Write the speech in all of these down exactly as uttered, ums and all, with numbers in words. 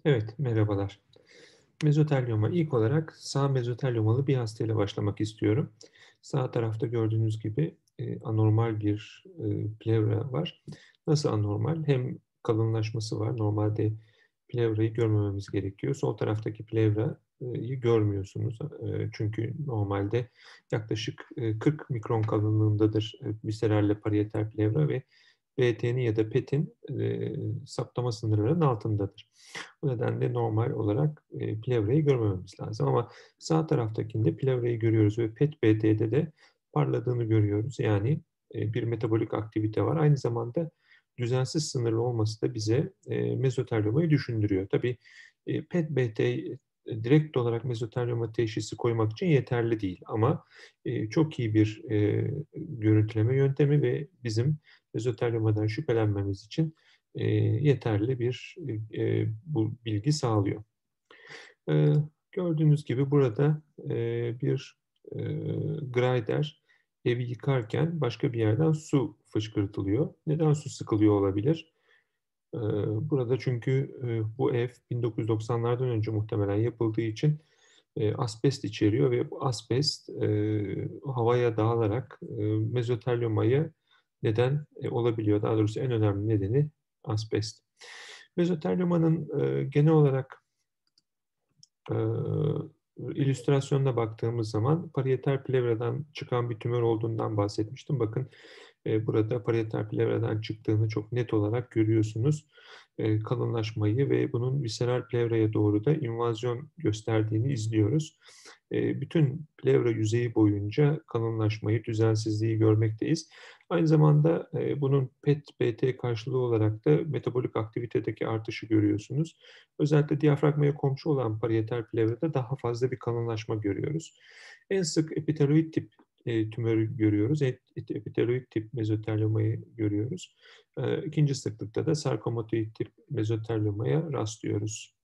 Evet, merhabalar. Mezotelioma ilk olarak sağ mezoteliomalı bir hastayla başlamak istiyorum. Sağ tarafta gördüğünüz gibi e, anormal bir e, plevra var. Nasıl anormal? Hem kalınlaşması var. Normalde plevrayı görmememiz gerekiyor. Sol taraftaki plevrayı görmüyorsunuz. E, çünkü normalde yaklaşık e, kırk mikron kalınlığındadır e, visceralle parietal plevra ve B T'nin ya da P E T'in e, saptama sınırlarının altındadır. Bu nedenle normal olarak e, plevrayı görmememiz lazım. Ama sağ taraftakinde plevrayı görüyoruz ve P E T-B T'de de parladığını görüyoruz. Yani e, bir metabolik aktivite var. Aynı zamanda düzensiz sınırlı olması da bize e, mezoteliomayı düşündürüyor. Tabii e, P E T-B T e, direkt olarak mezotelioma teşhisi koymak için yeterli değil. Ama e, çok iyi bir e, görüntüleme yöntemi ve bizim mezoteliomadan şüphelenmemiz için e, yeterli bir e, bu bilgi sağlıyor. E, Gördüğünüz gibi burada e, bir e, grider evi yıkarken başka bir yerden su fışkırtılıyor. Neden su sıkılıyor olabilir? E, Burada çünkü e, bu ev bin dokuz yüz doksanlardan önce muhtemelen yapıldığı için e, asbest içeriyor ve bu asbest e, havaya dağılarak e, mezoteliomaya neden e, olabiliyor. Daha doğrusu en önemli nedeni asbest. Mezoteliomanın e, genel olarak e, illüstrasyonuna baktığımız zaman parietal plevradan çıkan bir tümör olduğundan bahsetmiştim. Bakın e, burada parietal plevradan çıktığını çok net olarak görüyorsunuz. E, kalınlaşmayı ve bunun visceral plevraya doğru da invazyon gösterdiğini izliyoruz. E, bütün plevra yüzeyi boyunca kalınlaşmayı, düzensizliği görmekteyiz. Aynı zamanda e, bunun P E T-B T karşılığı olarak da metabolik aktivitedeki artışı görüyorsunuz. Özellikle diyafragmaya komşu olan parietal plevrada daha fazla bir kalınlaşma görüyoruz. En sık epiteloid tip e, tümörü görüyoruz. Et, epiteloid tip mezotelioma'yı görüyoruz. E, ikinci sıklıkta da sarkomatoid tip mezotelioma'ya rastlıyoruz.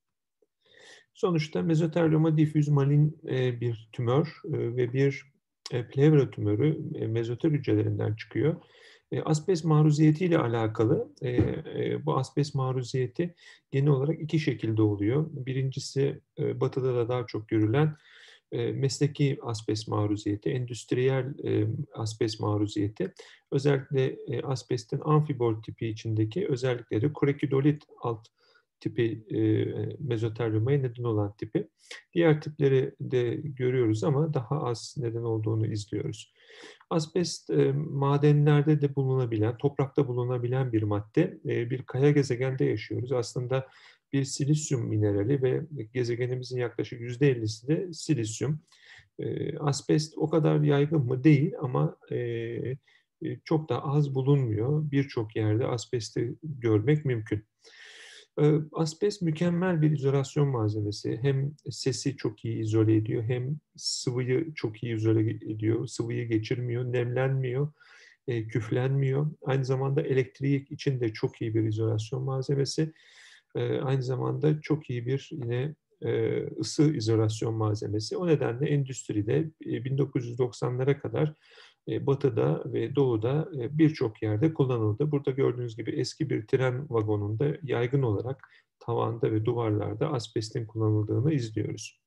Sonuçta mezotelioma difüz malin e, bir tümör e, ve bir e, plevra tümörü e, mezotel hücrelerinden çıkıyor. E, asbest maruziyeti ile alakalı e, e, bu asbest maruziyeti genel olarak iki şekilde oluyor. Birincisi e, batıda da daha çok görülen e, mesleki asbest maruziyeti, endüstriyel e, asbest maruziyeti. Özellikle e, asbestin amfibol tipi içindeki özellikleri korekidolit alt tipi e, mezoteliomaya neden olan tipi. Diğer tipleri de görüyoruz ama daha az neden olduğunu izliyoruz. Asbest e, madenlerde de bulunabilen, toprakta bulunabilen bir madde. E, bir kaya gezegende yaşıyoruz. Aslında bir silisyum minerali ve gezegenimizin yaklaşık yüzde ellisi de silisyum. E, asbest o kadar yaygın mı? Değil ama e, e, çok da az bulunmuyor. Birçok yerde asbesti görmek mümkün. E, Asbest mükemmel bir izolasyon malzemesi. Hem sesi çok iyi izole ediyor, hem sıvıyı çok iyi izole ediyor. Sıvıyı geçirmiyor, nemlenmiyor, e, küflenmiyor. Aynı zamanda elektrik için de çok iyi bir izolasyon malzemesi. E, aynı zamanda çok iyi bir yine e, ısı izolasyon malzemesi. O nedenle endüstride e, bin dokuz yüz doksanlara kadar e, Batı'da ve Doğu'da e, birçok yerde kullanıldı. Burada gördüğünüz gibi eski bir tren vagonunda yaygın olarak tavanda ve duvarlarda asbestin kullanıldığını izliyoruz.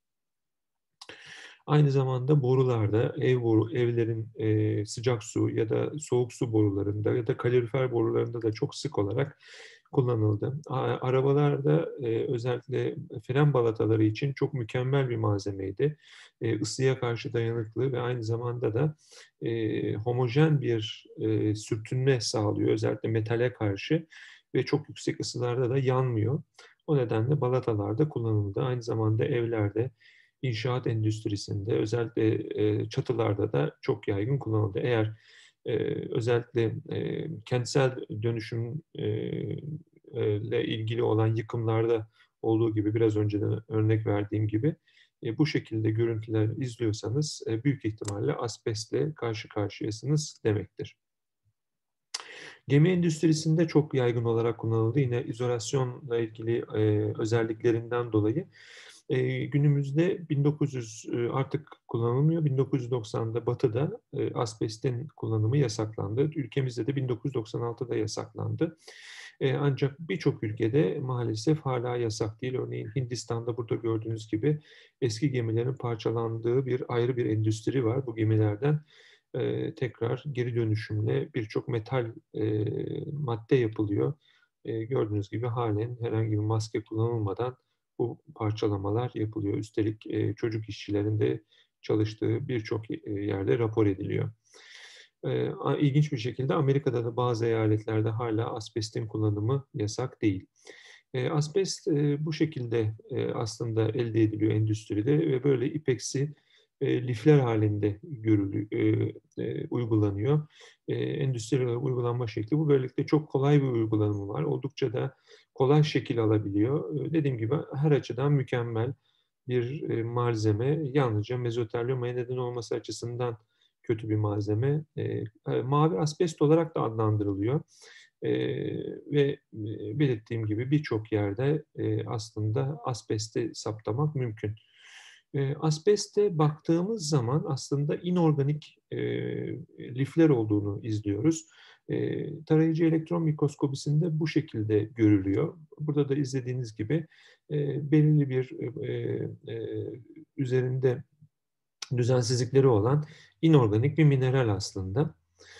Aynı zamanda borularda, ev boru, evlerin e, sıcak su ya da soğuk su borularında ya da kalorifer borularında da çok sık olarak kullanıldı. A- Arabalarda e, özellikle fren balataları için çok mükemmel bir malzemeydi. E, ısıya karşı dayanıklı ve aynı zamanda da e, homojen bir e, sürtünme sağlıyor. Özellikle metale karşı ve çok yüksek ısılarda da yanmıyor. O nedenle balatalarda kullanıldı. Aynı zamanda evlerde, inşaat endüstrisinde, özellikle e, çatılarda da çok yaygın kullanıldı. Eğer e, özellikle e, kentsel dönüşüm e, ile ilgili olan yıkımlarda olduğu gibi biraz önce de örnek verdiğim gibi e, bu şekilde görüntüler izliyorsanız e, büyük ihtimalle asbestle karşı karşıyasınız demektir. Gemi endüstrisinde çok yaygın olarak kullanıldı. Yine izolasyonla ilgili e, özelliklerinden dolayı E, günümüzde bin dokuz yüz e, artık kullanılmıyor. bin dokuz yüz doksanda Batı'da e, asbestin kullanımı yasaklandı. Ülkemizde de bin dokuz yüz doksan altıda yasaklandı. E, ancak birçok ülkede maalesef hala yasak değil. Örneğin Hindistan'da burada gördüğünüz gibi eski gemilerin parçalandığı bir ayrı bir endüstri var. Bu gemilerden e, tekrar geri dönüşümle birçok metal e, madde yapılıyor. E, gördüğünüz gibi halen herhangi bir maske kullanılmadan bu parçalamalar yapılıyor. Üstelik e, çocuk işçilerin de çalıştığı birçok e, yerde rapor ediliyor. E, ilginç bir şekilde Amerika'da da bazı eyaletlerde hala asbestin kullanımı yasak değil. E, asbest e, bu şekilde e, aslında elde ediliyor endüstride ve böyle ipeksi e, lifler halinde görülüyor, e, e, uygulanıyor. E, endüstriyel uygulanma şekli bu. Böylelikle çok kolay bir uygulamı var. Oldukça da kolay şekil alabiliyor. E, dediğim gibi her açıdan mükemmel bir e, malzeme. Yalnızca mezoterlyomaya neden olması açısından kötü bir malzeme. E, e, mavi asbest olarak da adlandırılıyor. E, ve e, belirttiğim gibi birçok yerde e, aslında asbesti saptamak mümkün. E, asbeste baktığımız zaman aslında inorganik e, lifler olduğunu izliyoruz. E, tarayıcı elektron mikroskopisinde bu şekilde görülüyor. Burada da izlediğiniz gibi e, belirli bir e, e, üzerinde düzensizlikleri olan inorganik bir mineral aslında.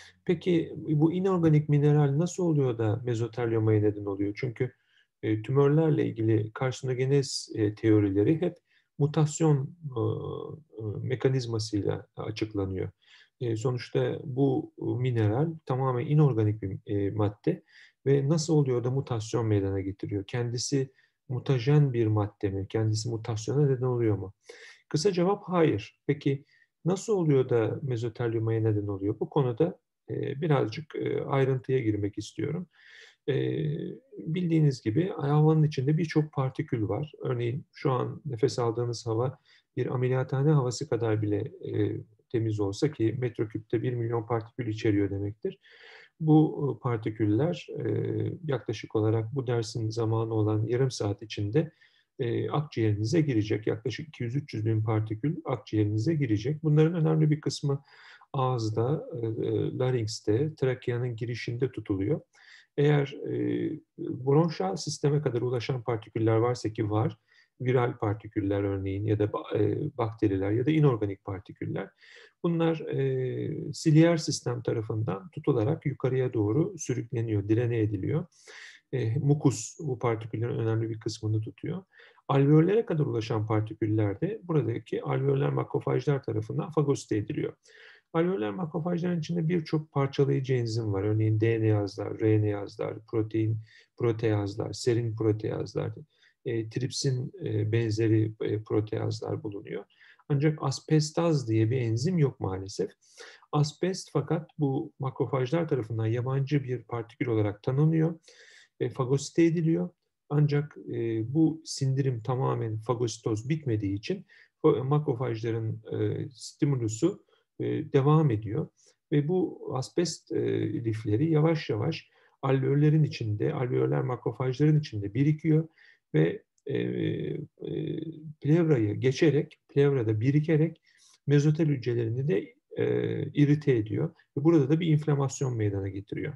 Peki bu inorganik mineral nasıl oluyor da mezoterlyomaya neden oluyor? Çünkü e, tümörlerle ilgili karsinogenez e, teorileri hep mutasyon e, e, mekanizmasıyla açıklanıyor. E, sonuçta bu mineral tamamen inorganik bir e, madde ve nasıl oluyor da mutasyon meydana getiriyor? Kendisi mutajen bir madde mi? Kendisi mutasyona neden oluyor mu? Kısa cevap hayır. Peki nasıl oluyor da mezoterlyomaya neden oluyor? Bu konuda e, birazcık e, ayrıntıya girmek istiyorum. E, bildiğiniz gibi havanın içinde birçok partikül var. Örneğin şu an nefes aldığınız hava bir ameliyathane havası kadar bile e, temiz olsa ki metreküpte bir milyon partikül içeriyor demektir. Bu partiküller e, yaklaşık olarak bu dersin zamanı olan yarım saat içinde e, akciğerinize girecek. Yaklaşık iki yüz üç yüz bin partikül akciğerinize girecek. Bunların önemli bir kısmı ağızda, e, laringste, trakeanın girişinde tutuluyor. Eğer e, bronşal sisteme kadar ulaşan partiküller varsa ki var, viral partiküller örneğin ya da e, bakteriler ya da inorganik partiküller, bunlar e, siliyer sistem tarafından tutularak yukarıya doğru sürükleniyor, direne ediliyor. E, mukus bu partiküllerin önemli bir kısmını tutuyor. Alveollere kadar ulaşan partiküller de buradaki alveoller makrofajlar tarafından fagosite ediliyor. Alveoller makrofajların içinde birçok parçalayıcı enzim var. Örneğin D N A'zlar, R N A'zlar, protein proteazlar, serin proteazlar, e, tripsin e, benzeri e, proteazlar bulunuyor. Ancak asbestaz diye bir enzim yok maalesef. Asbest fakat bu makrofajlar tarafından yabancı bir partikül olarak tanınıyor e, fagosite ediliyor. Ancak e, bu sindirim tamamen fagositoz bitmediği için makrofajların e, stimulusu e, devam ediyor. Ve bu asbest e, lifleri yavaş yavaş alveollerin içinde, alveoller makrofajların içinde birikiyor ve e, e, plevrayı geçerek, plevrada birikerek mezotel hücrelerini de e, irite ediyor. Ve burada da bir inflamasyon meydana getiriyor.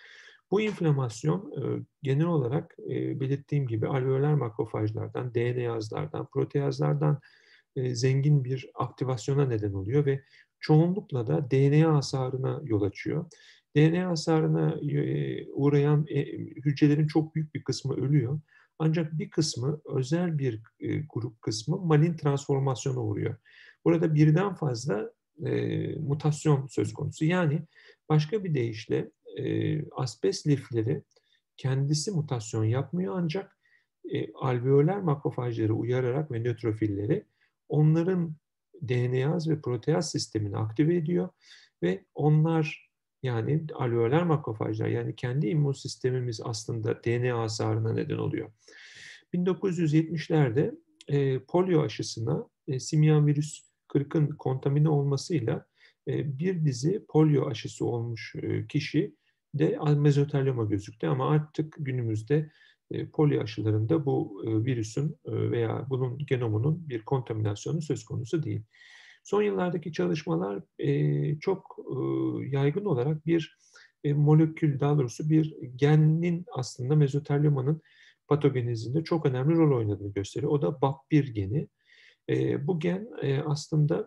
Bu inflamasyon e, genel olarak e, belirttiğim gibi alveoler makrofajlardan, D N A'zlardan, proteazlardan e, zengin bir aktivasyona neden oluyor ve çoğunlukla da D N A hasarına yol açıyor. D N A hasarına e, uğrayan e, hücrelerin çok büyük bir kısmı ölüyor. Ancak bir kısmı, özel bir e, grup kısmı malin transformasyona uğruyor. Burada birden fazla e, mutasyon söz konusu. Yani başka bir deyişle e, asbest lifleri kendisi mutasyon yapmıyor ancak e, alveoler makrofajları uyararak ve nötrofilleri onların D N A ve proteaz sistemini aktive ediyor ve onlar yani alveoler makrofajlar yani kendi immün sistemimiz aslında D N A hasarına neden oluyor. bin dokuz yüz yetmişlerde e, polio aşısına e, simyan virüs kırkın kontamine olmasıyla e, bir dizi polio aşısı olmuş e, kişi de mezoterloma gözüktü ama artık günümüzde e, polio aşılarında bu e, virüsün e, veya bunun genomunun bir kontaminasyonu söz konusu değil. Son yıllardaki çalışmalar e, çok e, yaygın olarak bir e, molekül, daha doğrusu bir genin aslında mezotelioma'nın patogenezinde çok önemli rol oynadığını gösteriyor. O da B A P bir geni. E, bu gen e, aslında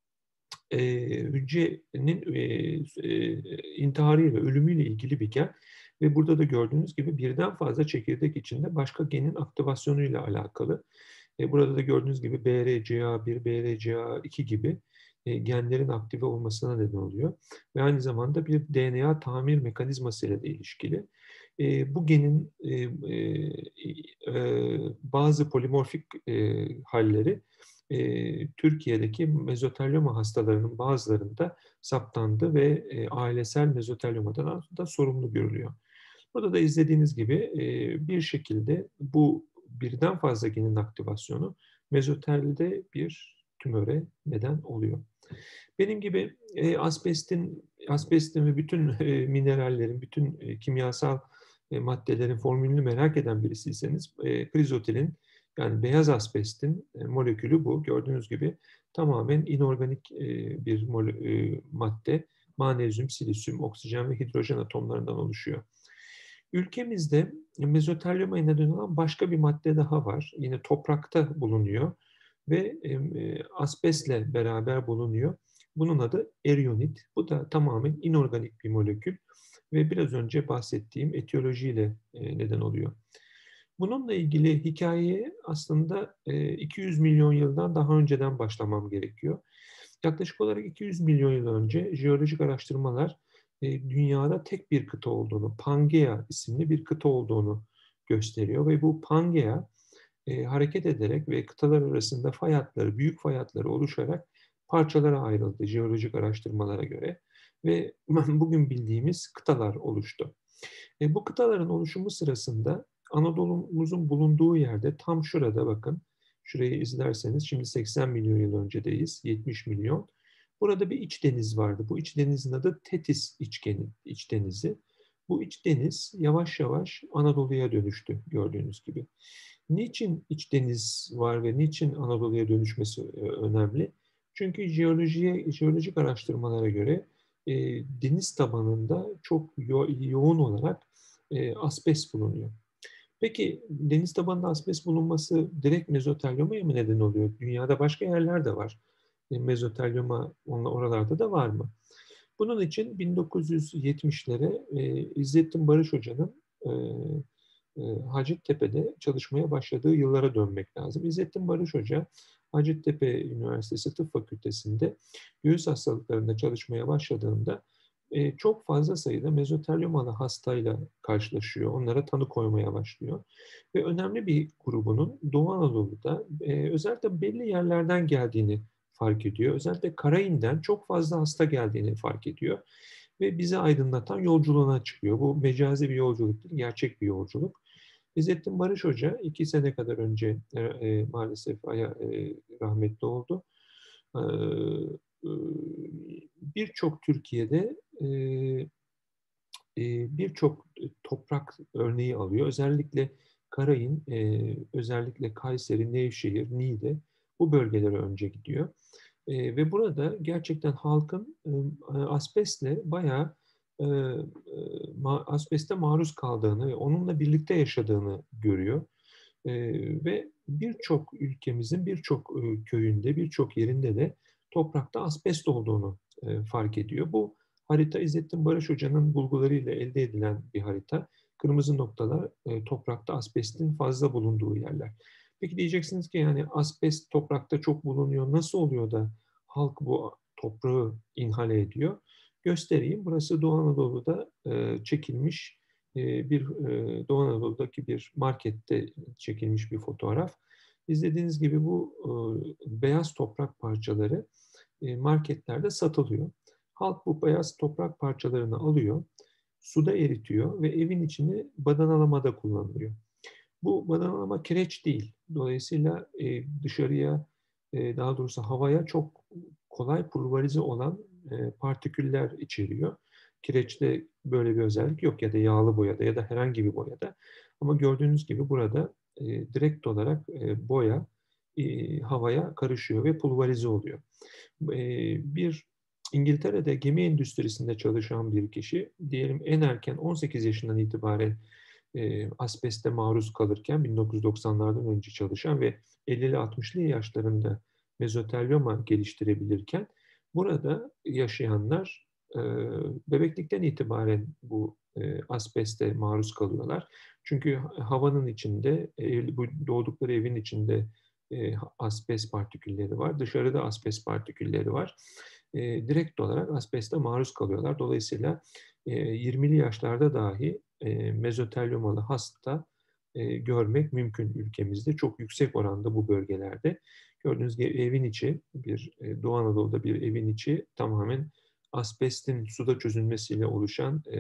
e, hücrenin e, e, intiharıyla, ölümüyle ilgili bir gen ve burada da gördüğünüz gibi birden fazla çekirdek içinde başka genin aktivasyonuyla alakalı. E, burada da gördüğünüz gibi B R C A bir, B R C A iki gibi e, genlerin aktive olmasına neden oluyor. Ve aynı zamanda bir D N A tamir mekanizmasıyla da ilişkili. E, bu genin e, e, e, bazı polimorfik e, halleri e, Türkiye'deki mezotelioma hastalarının bazılarında saptandı ve e, ailesel mezoteliomadan da sorumlu görülüyor. Burada da izlediğiniz gibi e, bir şekilde bu birden fazla genin aktivasyonu mezotelde bir tümöre neden oluyor. Benim gibi e, asbestin, asbestin ve bütün e, minerallerin, bütün e, kimyasal e, maddelerin formülünü merak eden birisiyseniz e, krizotilin yani beyaz asbestin e, molekülü bu. Gördüğünüz gibi tamamen inorganik e, bir mol, e, madde. Manezyum, silisyum, oksijen ve hidrojen atomlarından oluşuyor. Ülkemizde mezotelioma neden olan başka bir madde daha var. Yine toprakta bulunuyor ve e, asbestle beraber bulunuyor. Bunun adı erionit. Bu da tamamen inorganik bir molekül ve biraz önce bahsettiğim etiyolojiyle e, neden oluyor. Bununla ilgili hikayeye aslında e, iki yüz milyon yıldan daha önceden başlamam gerekiyor. Yaklaşık olarak iki yüz milyon yıl önce jeolojik araştırmalar e, dünyada tek bir kıta olduğunu, Pangea isimli bir kıta olduğunu gösteriyor ve bu Pangea e, hareket ederek ve kıtalar arasında fay hatları, büyük fay hatları oluşarak parçalara ayrıldı jeolojik araştırmalara göre ve bugün bildiğimiz kıtalar oluştu. E, bu kıtaların oluşumu sırasında Anadolu'muzun bulunduğu yerde tam şurada bakın, şurayı izlerseniz şimdi seksen milyon yıl öncedeyiz, yetmiş milyon. Burada bir iç deniz vardı. Bu iç denizin adı Tetis içgeni, iç denizi. Bu iç deniz yavaş yavaş Anadolu'ya dönüştü gördüğünüz gibi. Niçin iç deniz var ve niçin Anadolu'ya dönüşmesi önemli? Çünkü jeolojiye, jeolojik araştırmalara göre e, deniz tabanında çok yo yoğun olarak e, asbest bulunuyor. Peki deniz tabanında asbest bulunması direkt mezoteliomaya mı neden oluyor? Dünyada başka yerler de var. E, mezotelioma oralarda da var mı? Bunun için bin dokuz yüz yetmişlere e, İzzettin Barış Hoca'nın e, e, Hacettepe'de çalışmaya başladığı yıllara dönmek lazım. İzzettin Barış Hoca Hacettepe Üniversitesi Tıp Fakültesi'nde göğüs hastalıklarında çalışmaya başladığında e, çok fazla sayıda mezoteliomalı hastayla karşılaşıyor. Onlara tanı koymaya başlıyor. Ve önemli bir grubunun Doğu Anadolu'da e, özellikle belli yerlerden geldiğini fark ediyor. Özellikle Karayi'nden çok fazla hasta geldiğini fark ediyor. Ve bizi aydınlatan yolculuğuna çıkıyor. Bu mecazi bir yolculuk değil, gerçek bir yolculuk. İzzettin Barış Hoca iki sene kadar önce e, e, maalesef aya, e, rahmetli oldu. E, e, Birçok Türkiye'de e, e, birçok toprak örneği alıyor. Özellikle Karayın, e, özellikle Kayseri, Nevşehir, Niğde bu bölgelere önce gidiyor. E, ve burada gerçekten halkın e, asbestle bayağı e, e, ma, asbeste maruz kaldığını ve onunla birlikte yaşadığını görüyor. E, ve birçok ülkemizin birçok e, köyünde, birçok yerinde de toprakta asbest olduğunu e, fark ediyor. Bu harita İzzettin Barış Hoca'nın bulgularıyla elde edilen bir harita. Kırmızı noktalar e, toprakta asbestin fazla bulunduğu yerler. Peki diyeceksiniz ki yani asbest toprakta çok bulunuyor. Nasıl oluyor da halk bu toprağı inhale ediyor? Göstereyim. Burası Doğu Anadolu'da e, çekilmiş e, bir e, Doğu Anadolu'daki bir markette çekilmiş bir fotoğraf. İzlediğiniz gibi bu e, beyaz toprak parçaları e, marketlerde satılıyor. Halk bu beyaz toprak parçalarını alıyor, suda eritiyor ve evin içini badanalamada kullanılıyor. Bu badanalama kireç değil. Dolayısıyla e, dışarıya, e, daha doğrusu havaya çok kolay pulverize olan e, partiküller içeriyor. Kireçte böyle bir özellik yok ya da yağlı boyada ya da herhangi bir boyada. Ama gördüğünüz gibi burada e, direkt olarak e, boya e, havaya karışıyor ve pulverize oluyor. E, bir İngiltere'de gemi endüstrisinde çalışan bir kişi, diyelim en erken on sekiz yaşından itibaren e, asbeste maruz kalırken bin dokuz yüz doksanlardan önce çalışan ve ellili altmışlı yaşlarında mezotelyoma geliştirebilirken burada yaşayanlar e, bebeklikten itibaren bu e, asbeste maruz kalıyorlar. Çünkü havanın içinde, e, bu doğdukları evin içinde e, asbest partikülleri var. Dışarıda asbest partikülleri var. E, direkt olarak asbeste maruz kalıyorlar. Dolayısıyla e, yirmili yaşlarda dahi e, mezotelyomalı hasta e, görmek mümkün ülkemizde. Çok yüksek oranda bu bölgelerde. Gördüğünüz gibi evin içi, bir e, Doğu Anadolu'da bir evin içi tamamen asbestin suda çözünmesiyle oluşan e,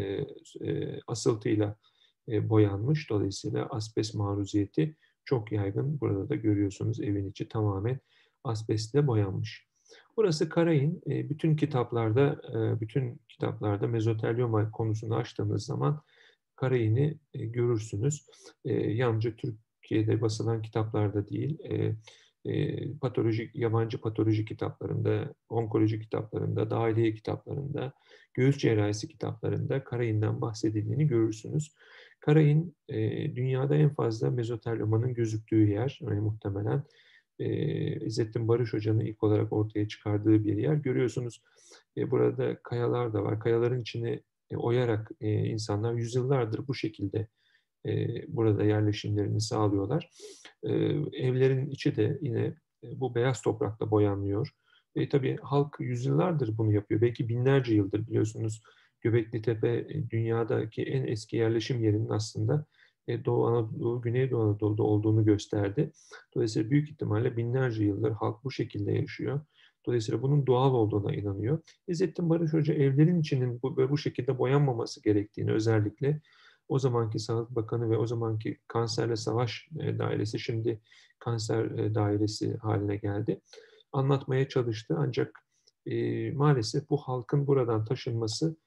e, asıltıyla e, boyanmış. Dolayısıyla asbest maruziyeti çok yaygın. Burada da görüyorsunuz evin içi tamamen asbestle boyanmış. Burası Karayın. E, bütün kitaplarda, e, bütün kitaplarda mezotelyoma konusunu açtığımız zaman Karayin'i e, görürsünüz. E, yalnızca Türkiye'de basılan kitaplarda değil, e, e, patolojik, yabancı patoloji kitaplarında, onkoloji kitaplarında, dahiliye kitaplarında, göğüs cerrahisi kitaplarında Karayin'den bahsedildiğini görürsünüz. Karayın, e, dünyada en fazla mezotelyomanın gözüktüğü yer, yani muhtemelen e, İzzettin Barış Hoca'nın ilk olarak ortaya çıkardığı bir yer. Görüyorsunuz e, burada kayalar da var. Kayaların içine e, oyarak e, insanlar yüzyıllardır bu şekilde e, burada yerleşimlerini sağlıyorlar. E, evlerin içi de yine e, bu beyaz toprakla boyanıyor. E, tabii halk yüzyıllardır bunu yapıyor. Belki binlerce yıldır biliyorsunuz. Göbekli Tepe e, dünyadaki en eski yerleşim yerinin aslında e, Doğu Anadolu, Güneydoğu Anadolu'da olduğunu gösterdi. Dolayısıyla büyük ihtimalle binlerce yıldır halk bu şekilde yaşıyor. Dolayısıyla bunun doğal olduğuna inanıyor. İzzettin Barış Hoca evlerin içinin bu, bu şekilde boyanmaması gerektiğini, özellikle o zamanki Sağlık Bakanı ve o zamanki Kanserle Savaş e, Dairesi, şimdi Kanser e, Dairesi haline geldi, anlatmaya çalıştı. Ancak e, maalesef bu halkın buradan taşınması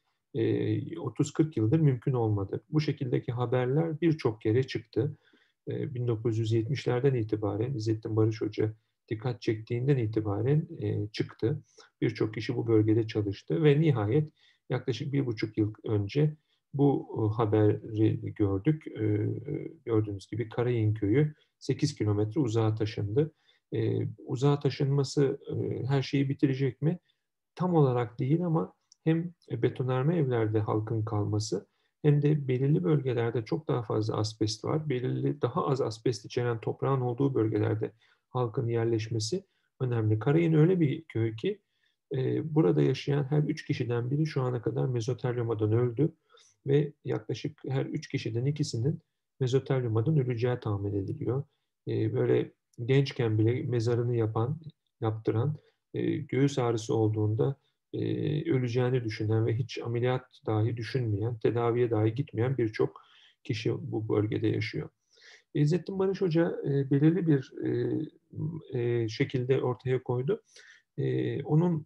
e, otuz kırk yıldır mümkün olmadı. Bu şekildeki haberler birçok yere çıktı. E, bin dokuz yüz yetmişlerden itibaren İzzettin Barış Hoca dikkat çektiğinden itibaren e, çıktı. Birçok kişi bu bölgede çalıştı ve nihayet yaklaşık bir buçuk yıl önce bu e, haberi gördük. E, gördüğünüz gibi Karayın Köyü sekiz kilometre uzağa taşındı. E, uzağa taşınması e, her şeyi bitirecek mi? Tam olarak değil ama hem betonarme evlerde halkın kalması hem de belirli bölgelerde çok daha fazla asbest var. Belirli daha az asbest içeren toprağın olduğu bölgelerde halkın yerleşmesi önemli. Karayın öyle bir köy ki e, burada yaşayan her üç kişiden biri şu ana kadar mezotelyomadan öldü ve yaklaşık her üç kişiden ikisinin mezotelyomadan öleceği tahmin ediliyor. E, böyle gençken bile mezarını yapan, yaptıran, e, göğüs ağrısı olduğunda e, öleceğini düşünen ve hiç ameliyat dahi düşünmeyen, tedaviye dahi gitmeyen birçok kişi bu bölgede yaşıyor. İzzettin Barış Hoca e, belirli bir e, e, şekilde ortaya koydu. E, onun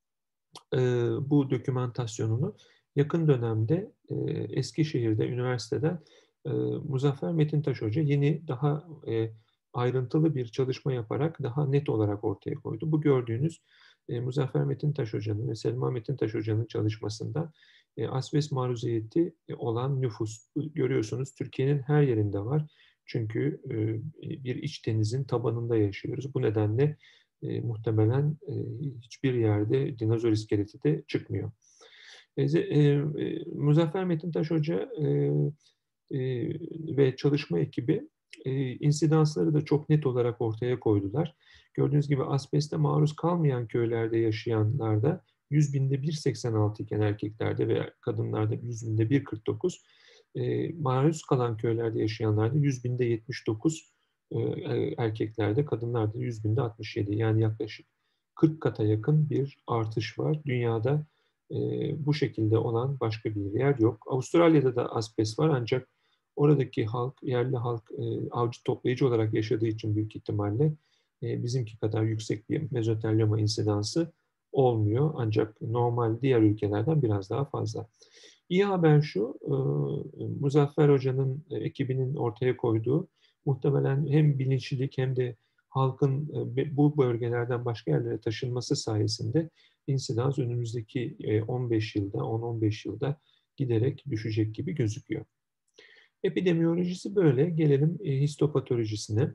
e, bu dokümantasyonunu yakın dönemde e, Eskişehir'de, üniversiteden e, Muzaffer Metintaş Hoca yeni, daha e, ayrıntılı bir çalışma yaparak daha net olarak ortaya koydu. Bu gördüğünüz e, Muzaffer Metintaş Hoca'nın ve Selma Metintaş Hoca'nın çalışmasında e, asbest maruziyeti olan nüfus. Görüyorsunuz Türkiye'nin her yerinde var. Çünkü e, bir iç denizin tabanında yaşıyoruz. Bu nedenle e, muhtemelen e, hiçbir yerde dinozor iskeleti de çıkmıyor. E, e, Muzaffer Metintaş Hoca e, e, ve çalışma ekibi e, insidansları da çok net olarak ortaya koydular. Gördüğünüz gibi asbeste maruz kalmayan köylerde yaşayanlarda yüz binde bir virgül seksen altı iken erkeklerde ve kadınlarda yüz binde bir virgül kırk dokuz, e, maruz kalan köylerde yaşayanlarda yüz binde yetmiş dokuz, e, erkeklerde, kadınlarda yüz binde altmış yedi, yani yaklaşık kırk kata yakın bir artış var. Dünyada e, bu şekilde olan başka bir yer yok. Avustralya'da da asbest var ancak oradaki halk, yerli halk e, avcı toplayıcı olarak yaşadığı için büyük ihtimalle e, bizimki kadar yüksek bir mezotelyoma insidansı olmuyor. Ancak normal diğer ülkelerden biraz daha fazla. İyi haber şu, Muzaffer Hoca'nın ekibinin ortaya koyduğu muhtemelen hem bilinçlilik hem de halkın bu bölgelerden başka yerlere taşınması sayesinde insidans önümüzdeki on beş yılda, on on beş yılda giderek düşecek gibi gözüküyor. Epidemiyolojisi böyle. Gelelim histopatolojisine.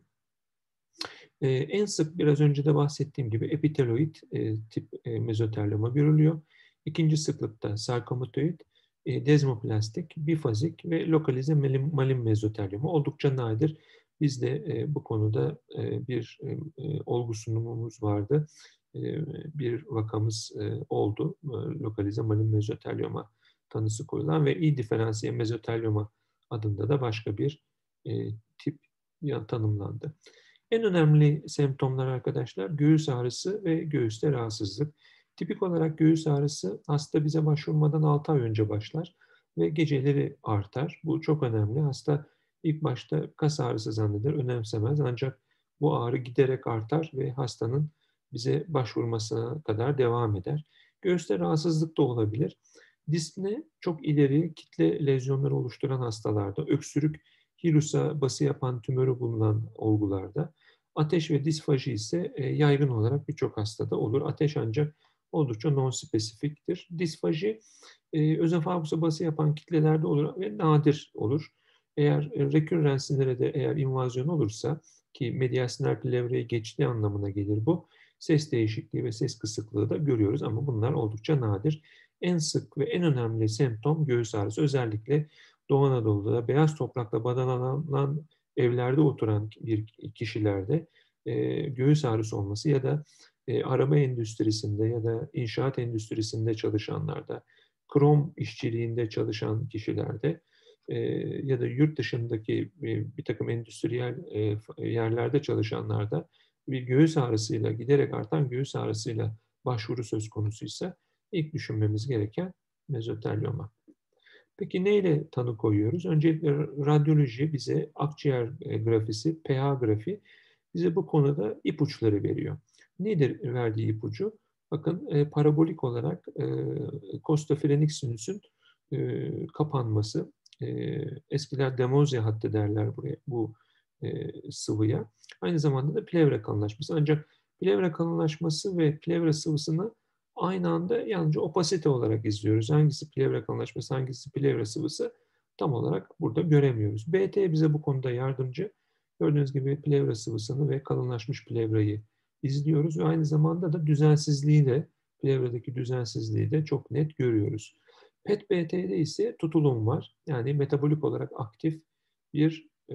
Ee, en sık biraz önce de bahsettiğim gibi epiteloid e, tip e, mezotelioma görülüyor. İkinci sıklıkta sarkomatoid, e, dezmoplastik, bifazik ve lokalize malin, malin mezotelioma oldukça nadir. Bizde e, bu konuda e, bir e, olgu sunumumuz vardı. E, bir vakamız e, oldu. E, lokalize malin mezotelioma tanısı koyulan ve iyi diferansiye mezotelioma adında da başka bir e, tip tanımlandı. En önemli semptomlar arkadaşlar göğüs ağrısı ve göğüste rahatsızlık. Tipik olarak göğüs ağrısı hasta bize başvurmadan altı ay önce başlar ve geceleri artar. Bu çok önemli. Hasta ilk başta kas ağrısı zanneder, önemsemez. Ancak bu ağrı giderek artar ve hastanın bize başvurmasına kadar devam eder. Göğüste rahatsızlık da olabilir. Dispne çok ileri kitle lezyonları oluşturan hastalarda, öksürük, hirusa bası yapan tümörü bulunan olgularda, ateş ve disfaji ise e, yaygın olarak birçok hastada olur. Ateş ancak oldukça non-spesifiktir. Disfaji e, özofagusa bası yapan kitlelerde olur ve nadir olur. Eğer e, rekürrent sinire de eğer invazyon olursa ki medial sinir plevreye geçtiği anlamına gelir bu. Ses değişikliği ve ses kısıklığı da görüyoruz ama bunlar oldukça nadir. En sık ve en önemli semptom göğüs ağrısı. Özellikle Doğu Anadolu'da beyaz toprakla badananan evlerde oturan bir kişilerde e, göğüs ağrısı olması ya da e, araba endüstrisinde ya da inşaat endüstrisinde çalışanlarda, krom işçiliğinde çalışan kişilerde e, ya da yurt dışındaki e, bir takım endüstriyel e, yerlerde çalışanlarda bir göğüs ağrısıyla giderek artan göğüs ağrısıyla başvuru söz konusuysa ilk düşünmemiz gereken mezotelioma. Peki neyle tanı koyuyoruz? Öncelikle radyoloji bize akciğer grafisi, pH grafiği bize bu konuda ipuçları veriyor. Nedir verdiği ipucu? Bakın e, parabolik olarak e, kostofrenik sinüsün e, kapanması, e, eskiler demozya hattı derler buraya, bu e, sıvıya. Aynı zamanda da plevra kalınlaşması. Ancak plevra kalınlaşması ve plevra sıvısını aynı anda yalnızca opasite olarak izliyoruz. Hangisi plevra kalınlaşması, hangisi plevra sıvısı tam olarak burada göremiyoruz. B T bize bu konuda yardımcı. Gördüğünüz gibi plevra sıvısını ve kalınlaşmış plevrayı izliyoruz ve aynı zamanda da düzensizliği de, plevradaki düzensizliği de çok net görüyoruz. P E T-B T'de ise tutulum var. Yani metabolik olarak aktif bir e,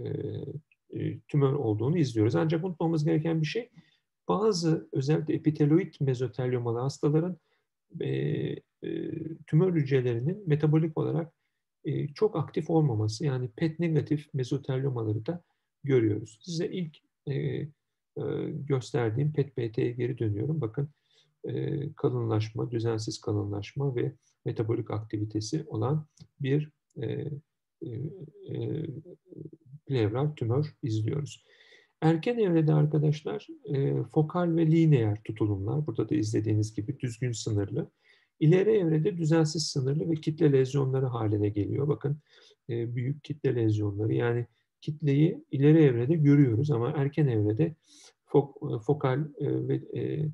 e, tümör olduğunu izliyoruz. Ancak unutmamız gereken bir şey, bazı özellikle epiteloid mezoteliomalı hastaların e, e, tümör hücrelerinin metabolik olarak e, çok aktif olmaması, yani P E T negatif mezoteliomaları da görüyoruz. Size ilk e, e, gösterdiğim P E T-B T'ye geri dönüyorum. Bakın e, kalınlaşma, düzensiz kalınlaşma ve metabolik aktivitesi olan bir e, e, e, plevral tümör izliyoruz. Erken evrede arkadaşlar e, fokal ve lineer tutulumlar, burada da izlediğiniz gibi düzgün sınırlı. İleri evrede düzensiz sınırlı ve kitle lezyonları haline geliyor. Bakın e, büyük kitle lezyonları, yani kitleyi ileri evrede görüyoruz ama erken evrede fok, fokal e, ve e,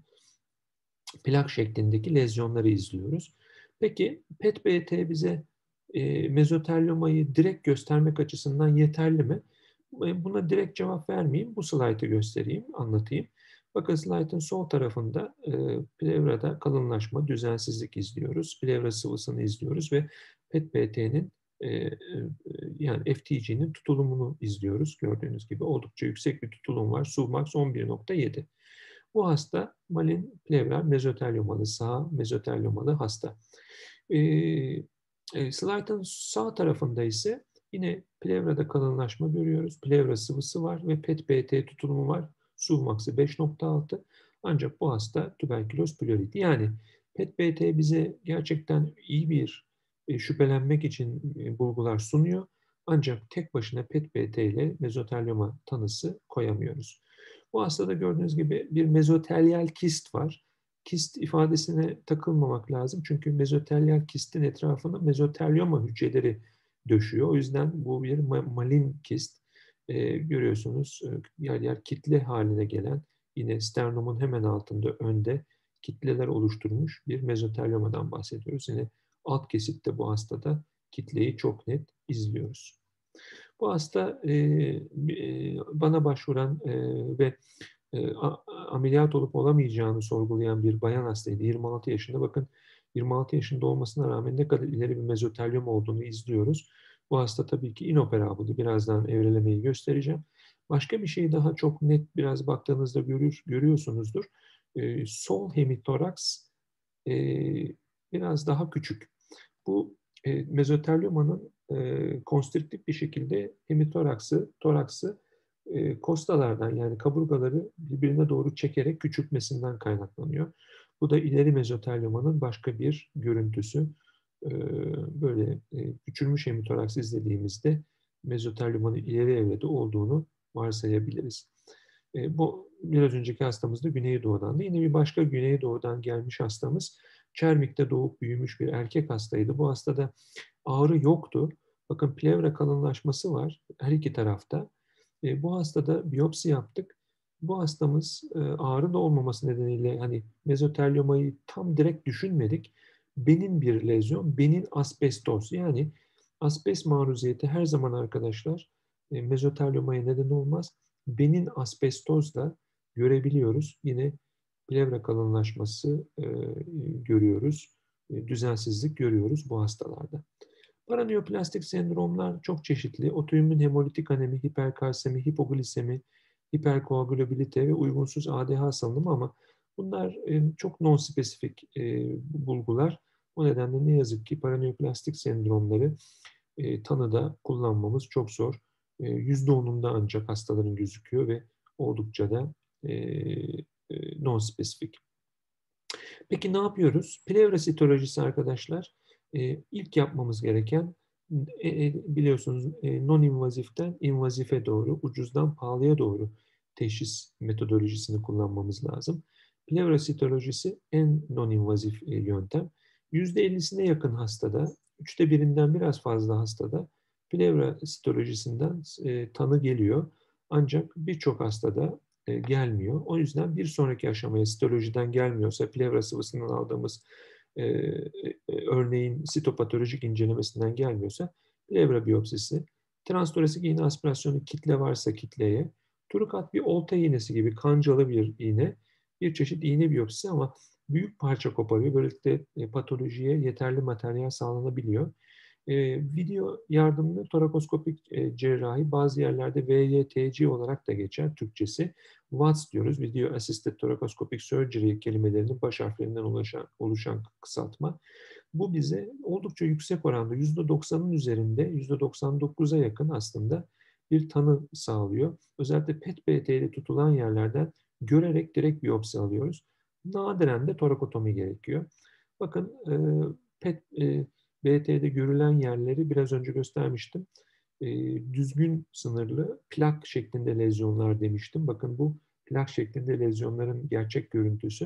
plak şeklindeki lezyonları izliyoruz. Peki P E T-B T bize e, mezoteliomayı direkt göstermek açısından yeterli mi? Buna direkt cevap vermeyeyim. Bu slaytı göstereyim, anlatayım. Bakın slaytın sol tarafında e, plevrada kalınlaşma, düzensizlik izliyoruz. Plevra sıvısını izliyoruz ve P E T-B T'nin e, e, yani F T G'nin tutulumunu izliyoruz. Gördüğünüz gibi oldukça yüksek bir tutulum var. Sumax on bir nokta yedi. Bu hasta malin plevral mezoteliomalı, sağ mezoteliomalı hasta. E, e, slaytın sağ tarafında ise yine plevrada kalınlaşma görüyoruz. Plevra sıvısı var ve P E T-B T tutulumu var. Sumax'ı beş nokta altı. Ancak bu hasta tüberküloz pleurit. Yani P E T-B T bize gerçekten iyi bir e, şüphelenmek için e, bulgular sunuyor. Ancak tek başına P E T-B T ile mezotelioma tanısı koyamıyoruz. Bu hastada gördüğünüz gibi bir mezotelyal kist var. Kist ifadesine takılmamak lazım. Çünkü mezotelyal kistin etrafına mezotelyoma hücreleri döşüyor. O yüzden bu bir malin kist. Ee, görüyorsunuz yer yer kitle haline gelen, yine sternumun hemen altında önde kitleler oluşturmuş bir mezotelyomadan bahsediyoruz. Yine alt kesitte bu hastada kitleyi çok net izliyoruz. Bu hasta e, e, bana başvuran e, ve e, a, ameliyat olup olamayacağını sorgulayan bir bayan hastaydı. yirmi altı yaşında. Bakın yirmi altı yaşında olmasına rağmen ne kadar ileri bir mezotelyom olduğunu izliyoruz. Bu hasta tabii ki inoperable'dı. Birazdan evrelemeyi göstereceğim. Başka bir şey daha çok net biraz baktığınızda görür, görüyorsunuzdur. E, sol hemitoraks e, biraz daha küçük. Bu e, mezotelyomanın e, konstriktif bir şekilde hemitoraksı, toraksı e, kostalardan yani kaburgaları birbirine doğru çekerek küçültmesinden kaynaklanıyor. Bu da ileri mezotelyomanın başka bir görüntüsü. E, böyle e, küçülmüş hemitoraks izlediğimizde mezotelyomanın ileri evrede olduğunu varsayabiliriz. E, bu biraz önceki hastamız da Güneydoğu'dan da. Yine bir başka Güneydoğu'dan gelmiş hastamız Çermik'te doğup büyümüş bir erkek hastaydı. Bu hastada ağrı yoktu. Bakın plevra kalınlaşması var her iki tarafta. E, bu hastada biyopsi yaptık. Bu hastamız e, ağrı da olmaması nedeniyle hani mezotelyomayı tam direkt düşünmedik. Benin bir lezyon, benin asbestos. Yani asbest maruziyeti her zaman arkadaşlar e, mezotelyomaya neden olmaz. Benin asbestoz da görebiliyoruz. Yine plevra kalınlaşması e, görüyoruz. E, düzensizlik görüyoruz bu hastalarda. Paraneoplastik sendromlar çok çeşitli. Otoimmün hemolitik anemi, hiperkalsemi, hipoglisemi, hiperkoagülabilite ve uygunsuz A D H salınımı ama bunlar e, çok non-spesifik e, bulgular. O nedenle ne yazık ki paraneoplastik sendromları e, tanıda kullanmamız çok zor. E, yüzde onunda ancak hastaların gözüküyor ve oldukça da e, e, non-spesifik. Peki ne yapıyoruz? Plevra sitolojisi arkadaşlar e, ilk yapmamız gereken e, e, biliyorsunuz e, non-invaziften invazife doğru, ucuzdan pahalıya doğru teşhis metodolojisini kullanmamız lazım. Plevra sitolojisi en non-invazif e, yöntem. yüzde ellisine yakın hastada, üçte birinden biraz fazla hastada plevra sitolojisinden e, tanı geliyor. Ancak birçok hastada e, gelmiyor. O yüzden bir sonraki aşamaya sitolojiden gelmiyorsa, plevra sıvısından aldığımız e, e, örneğin sitopatolojik incelemesinden gelmiyorsa plevra biyopsisi, transtoransik iğne aspirasyonu kitle varsa kitleye, turukat bir olta iğnesi gibi kancalı bir iğne, bir çeşit iğne biyopsisi ama büyük parça koparıyor. Böylelikle e, patolojiye yeterli materyal sağlanabiliyor. E, video yardımlı torakoskopik e, cerrahi bazı yerlerde V Y T C olarak da geçer Türkçesi. V A T S diyoruz. Video Assisted Thoracoscopic Surgery kelimelerinin baş harflerinden oluşan, oluşan kısaltma. Bu bize oldukça yüksek oranda yüzde doksanın üzerinde yüzde doksan dokuza yakın aslında bir tanı sağlıyor. Özellikle P E T-B T ile tutulan yerlerden görerek direkt biyopsi alıyoruz. Nadiren de torakotomi gerekiyor. Bakın P E T, e, B T'de görülen yerleri biraz önce göstermiştim. E, düzgün sınırlı plak şeklinde lezyonlar demiştim. Bakın bu plak şeklinde lezyonların gerçek görüntüsü,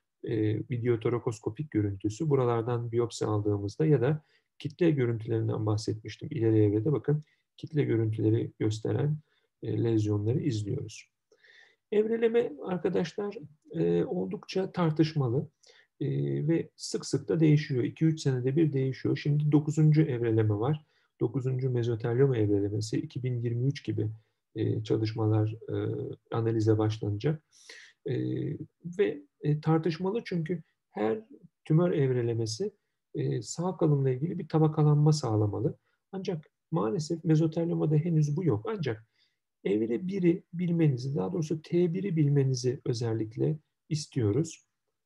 e, videotorakoskopik görüntüsü. Buralardan biyopsi aldığımızda ya da kitle görüntülerinden bahsetmiştim. İleri evrede bakın kitle görüntüleri gösteren e, lezyonları izliyoruz. Evreleme arkadaşlar e, oldukça tartışmalı e, ve sık sık da değişiyor. iki üç senede bir değişiyor. Şimdi dokuzuncu evreleme var. dokuzuncu mezotelyoma evrelemesi iki bin yirmi üç gibi e, çalışmalar e, analize başlanacak. E, ve e, tartışmalı çünkü her tümör evrelemesi e, sağ kalımla ilgili bir tabakalanma sağlamalı. Ancak maalesef mezotelyomada henüz bu yok. Ancak Evre biri bilmenizi, daha doğrusu T biri bilmenizi özellikle istiyoruz.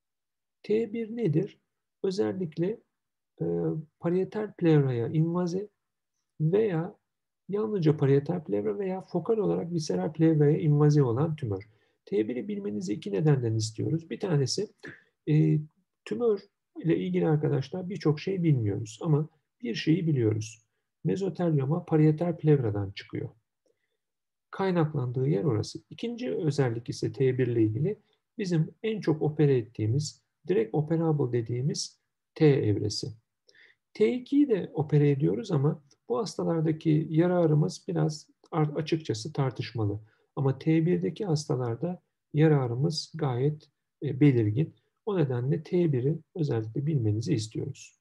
T bir nedir? Özellikle e, parietal plevraya invaze veya yalnızca parietal plevra veya fokal olarak visceral plevraya invaze olan tümör. T biri bilmenizi iki nedenden istiyoruz. Bir tanesi e, tümör ile ilgili arkadaşlar birçok şey bilmiyoruz ama bir şeyi biliyoruz. Mezotelyoma parietal plevradan çıkıyor. Kaynaklandığı yer orası. İkinci özellik ise T bir ile ilgili bizim en çok opere ettiğimiz direkt operable dediğimiz T evresi. T ikiyi de opere ediyoruz ama bu hastalardaki yara ağrımız biraz açıkçası tartışmalı. Ama T birdeki hastalarda yara ağrımız gayet e, belirgin. O nedenle T biri özellikle bilmenizi istiyoruz.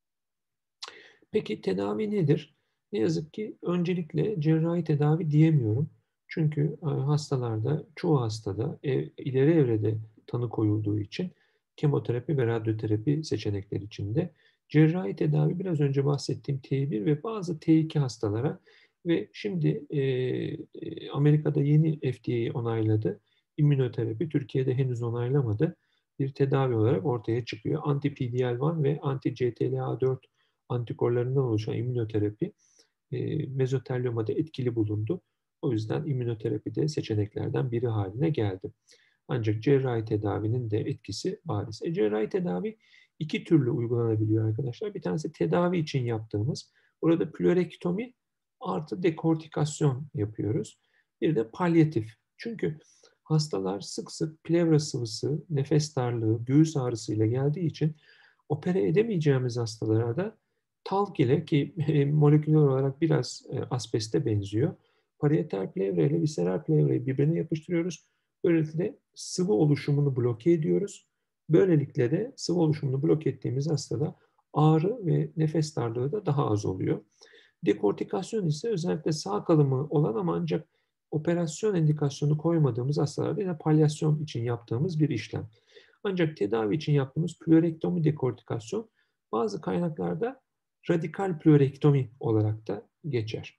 Peki tedavi nedir? Ne yazık ki öncelikle cerrahi tedavi diyemiyorum. Çünkü e, hastalarda, çoğu hastada e, ileri evrede tanı koyulduğu için kemoterapi ve radyoterapi seçenekleri içinde cerrahi tedavi biraz önce bahsettiğim T bir ve bazı T iki hastalara ve şimdi e, e, Amerika'da yeni F D A onayladı. İmmünoterapi Türkiye'de henüz onaylamadı. Bir tedavi olarak ortaya çıkıyor. Anti-P D L bir ve anti-C T L A dört antikorlarından oluşan immünoterapi e, mezotelyomada etkili bulundu. O yüzden immünoterapi de seçeneklerden biri haline geldi. Ancak cerrahi tedavinin de etkisi bariz. E, cerrahi tedavi iki türlü uygulanabiliyor arkadaşlar. Bir tanesi tedavi için yaptığımız. Burada plörektomi artı dekortikasyon yapıyoruz. Bir de palyatif. Çünkü hastalar sık sık plevra sıvısı, nefes darlığı, göğüs ağrısıyla geldiği için opere edemeyeceğimiz hastalara talk ile ki moleküler olarak biraz e, asbeste benziyor. Parietal plevra ile visceral plevrayı birbirine yapıştırıyoruz. Böylelikle sıvı oluşumunu bloke ediyoruz. Böylelikle de sıvı oluşumunu bloke ettiğimiz hastada ağrı ve nefes darlığı da daha az oluyor. Dekortikasyon ise özellikle sağ kalımı olan ama ancak operasyon indikasyonu koymadığımız hastalarda yine palyasyon için yaptığımız bir işlem. Ancak tedavi için yaptığımız plörektomi dekortikasyon bazı kaynaklarda radikal plörektomi olarak da geçer.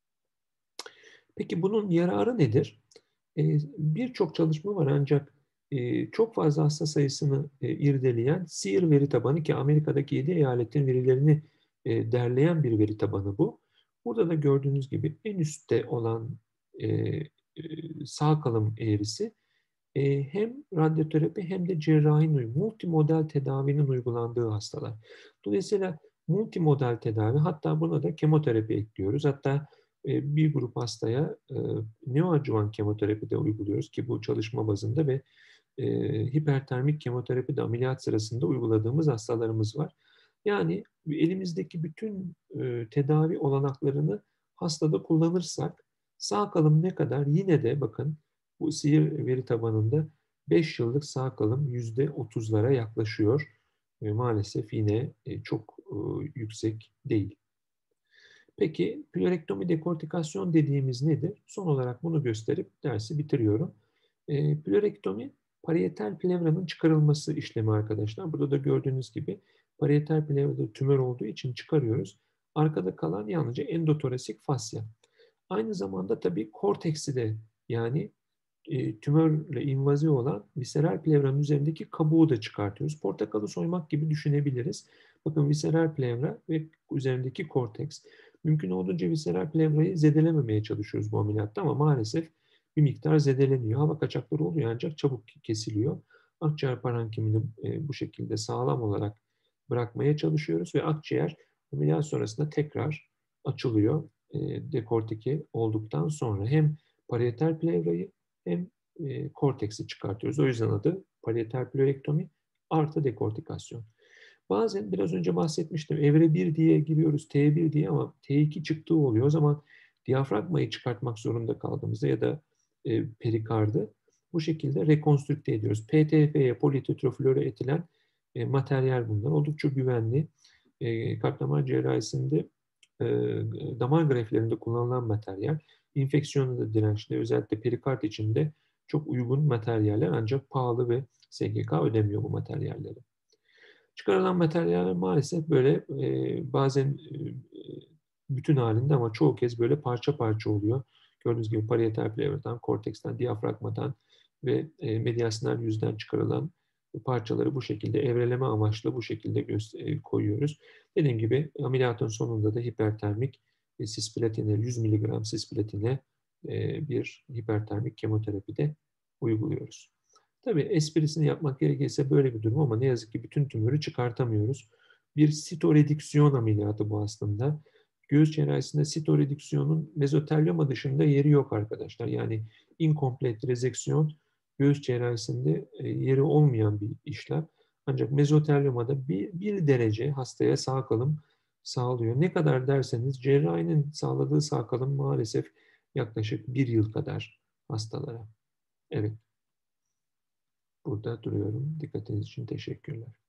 Peki bunun yararı nedir? Ee, Birçok çalışma var ancak e, çok fazla hasta sayısını e, irdeleyen SEER veri tabanı ki Amerika'daki yedi eyaletin verilerini e, derleyen bir veri tabanı bu. Burada da gördüğünüz gibi en üstte olan e, e, sağ kalım eğrisi e, hem radyoterapi hem de cerrahinin multimodal tedavinin uygulandığı hastalar. Dolayısıyla multimodal tedavi hatta buna da kemoterapi ekliyoruz. Hatta e, bir grup hastaya e, neoadjuvan kemoterapi de uyguluyoruz ki bu çalışma bazında ve e, hipertermik kemoterapi de ameliyat sırasında uyguladığımız hastalarımız var. Yani elimizdeki bütün e, tedavi olanaklarını hastada kullanırsak sağ kalım ne kadar yine de bakın bu SEER veri tabanında beş yıllık sağ kalım yüzde otuzlara yaklaşıyor. E, maalesef yine e, çok e, yüksek değil. Peki plörektomi dekortikasyon dediğimiz nedir? Son olarak bunu gösterip dersi bitiriyorum. E, plörektomi parietal plevranın çıkarılması işlemi arkadaşlar. Burada da gördüğünüz gibi parietal plevrada tümör olduğu için çıkarıyoruz. Arkada kalan yalnızca endotorasik fasya. Aynı zamanda tabii korteksi de yani e, tümörle invazi olan visceral plevranın üzerindeki kabuğu da çıkartıyoruz. Portakalı soymak gibi düşünebiliriz. Bakın visceral plevra ve üzerindeki korteks. Mümkün olduğunca visceral plevrayı zedelememeye çalışıyoruz bu ameliyatta ama maalesef bir miktar zedeleniyor. Hava kaçakları oluyor ancak çabuk kesiliyor. Akciğer parenkimini e, bu şekilde sağlam olarak bırakmaya çalışıyoruz ve akciğer ameliyat sonrasında tekrar açılıyor e, dekortike olduktan sonra. Hem parietal plevrayı hem e, korteksi çıkartıyoruz. O yüzden adı parietal plörektomi artı dekortikasyon. Bazen biraz önce bahsetmiştim. Evre bir diye giriyoruz, T bir diye ama T iki çıktığı oluyor. O zaman diyafragmayı çıkartmak zorunda kaldığımızda ya da e, perikardı bu şekilde rekonstrükte ediyoruz. P T F''ye politetrofluoroetilen e, materyal bunlar. Oldukça güvenli. E, kalp damar cerrahisinde e, damar greflerinde kullanılan materyal. İnfeksiyona da dirençli. Özellikle perikard içinde çok uygun materyaller ancak pahalı ve S G K ödemiyor bu materyalleri. Çıkarılan materyaller maalesef böyle e, bazen e, bütün halinde ama çoğu kez böyle parça parça oluyor. Gördüğünüz gibi parietal plevradan, korteksten, diyafragmadan ve e, mediastinal yüzden çıkarılan parçaları bu şekilde evreleme amaçlı bu şekilde e, koyuyoruz. Dediğim gibi ameliyatın sonunda da hipertermik e, sisplatine, yüz miligram sisplatine e, bir hipertermik kemoterapi de uyguluyoruz. Tabii esprisini yapmak gerekirse böyle bir durum ama ne yazık ki bütün tümörü çıkartamıyoruz. Bir sitoredüksiyon ameliyatı bu aslında. Göğüs cerrahisinde sitoredüksiyonun mezotelyoma dışında yeri yok arkadaşlar. Yani incomplete reseksiyon göğüs cerrahisinde yeri olmayan bir işlem. Ancak mezotelyomada bir, bir derece hastaya sağ kalım sağlıyor. Ne kadar derseniz cerrahinin sağladığı sağ kalım maalesef yaklaşık bir yıl kadar hastalara. Evet, burada duruyorum. Dikkatiniz için teşekkürler.